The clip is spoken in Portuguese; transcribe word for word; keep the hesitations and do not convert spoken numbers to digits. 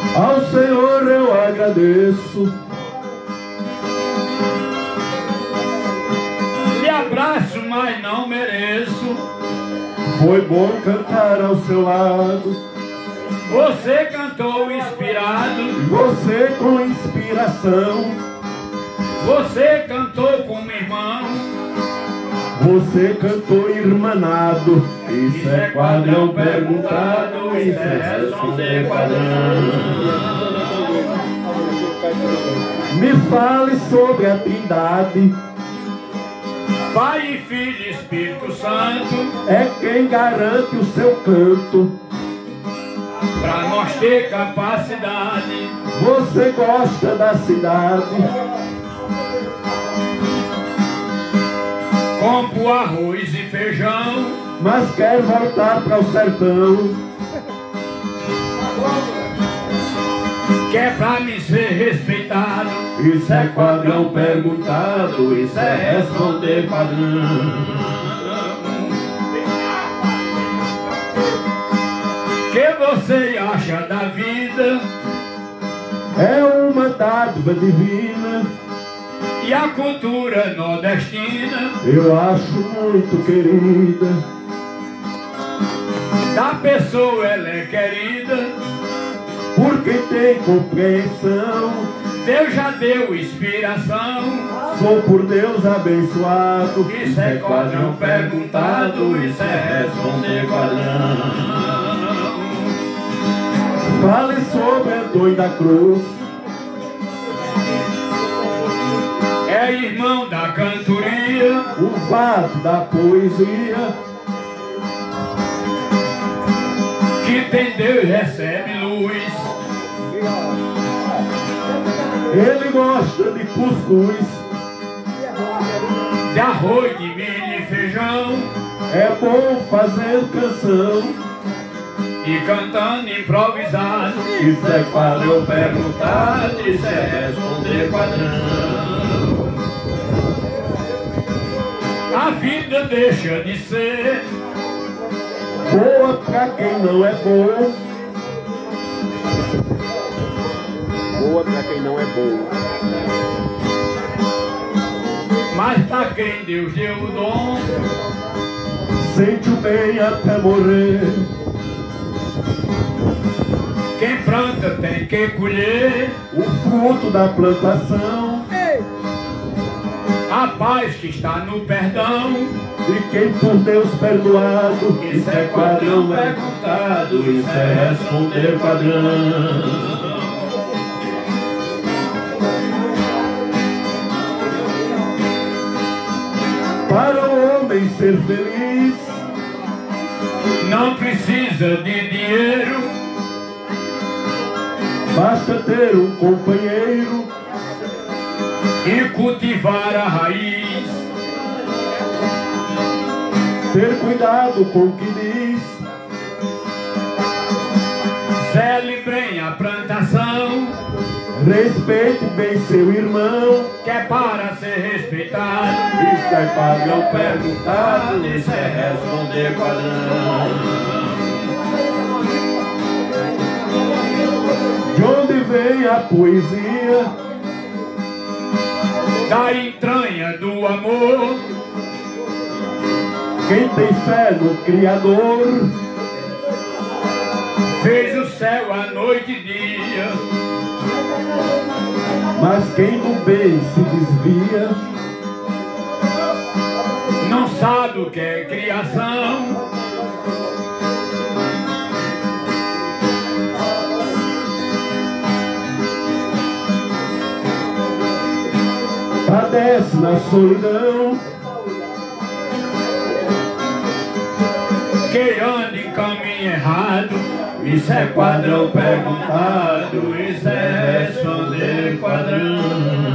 Ao Senhor eu agradeço. Lhe abraço, mas não mereço. Foi bom cantar ao seu lado. Você cantou inspirado. Você com inspiração. Você cantou como irmão. Você cantou irmanado. Isso é quadrão perguntado. Isso é responder quadrão. Me fale sobre a Trindade. Pai e Filho e Espírito Santo. É quem garante o seu canto. Pra nós ter capacidade. Você gosta da cidade. Compro arroz e feijão. Mas quer voltar para o sertão. Quer pra mim ser respeitado. Isso é quadrão perguntado. Isso é responder padrão. Que você acha da vida? É uma dádiva divina. E a cultura nordestina? Eu acho muito querida. Da pessoa ela é querida. Por quem tem compreensão. Deus já deu inspiração. Sou por Deus abençoado. Isso é quadrão perguntado. Isso é responder quadrão. Fale sobre Antônio da Cruz. É irmão da cantoria. O fato da poesia. Que tem Deus recebe luz. Ele gosta de cuscuz. De arroz, de milho e feijão. É bom fazer canção. E cantando improvisado. Isso é quadrão perguntado. Isso é responder quadrão. A vida deixa de ser boa pra quem não é bom. Boa pra quem não é bom. Mas pra quem Deus deu o dom, Sente o bem até morrer. quem planta tem que colher O fruto da plantação. a paz que está no perdão. De quem por Deus perdoado. Isso é quadrão perguntado. Isso é responder quadrão. Para o homem ser feliz, Não precisa de dinheiro. basta ter um companheiro. E cultivar a raiz. Ter cuidado com o que diz. Celebrem a plantação. Respeite bem seu irmão. Que é para ser respeitado. Isso é quadrão perguntado. Isso é responder quadrão. De onde vem a poesia? Da entranha do amor. Quem tem fé no Criador. Fez o céu, a noite e dia. Mas quem do bem se desvia, Não sabe o que é criação. padece na solidão. Quem anda em caminho errado. Isso é quadrão perguntado. Isso é responder quadrão.